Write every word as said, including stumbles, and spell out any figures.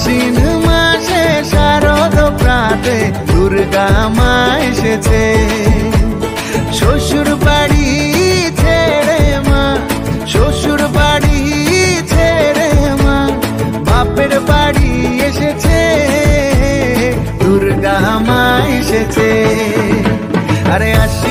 আশ্বিন মাসে শারদ প্রাতে দুর্গা মা এসেছে। শ্বশুর বাড়ি ছেড়ে মা, শ্বশুর বাড়ি ছেড়ে মা বাপের বাড়ি এসেছে, দুর্গা মা এসেছে। আরে আশ্বিন